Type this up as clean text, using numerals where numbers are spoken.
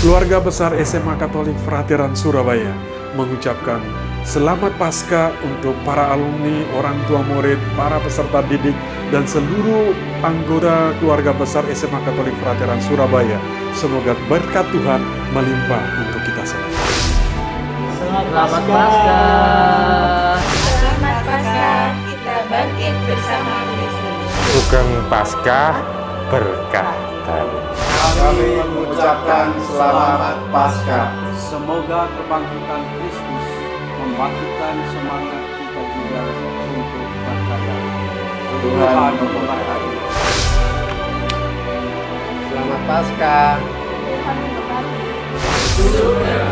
Keluarga besar SMA Katolik Frateran Surabaya mengucapkan Selamat Paskah untuk para alumni, orang tua murid, para peserta didik, dan seluruh anggota keluarga besar SMA Katolik Frateran Surabaya. Semoga berkat Tuhan melimpah untuk kita semua. Selamat Paskah. Selamat Paskah, kita bangkit bersama Kristus. Sugeng Paskah berkah baru. Kami mengucapkan Selamat Paskah. Semoga kebangkitan Kristus membangkitkan semangat kita juga untuk berkarya. Tuhan memberkati. Selamat Paskah. Tuhan memberkati. Sugeng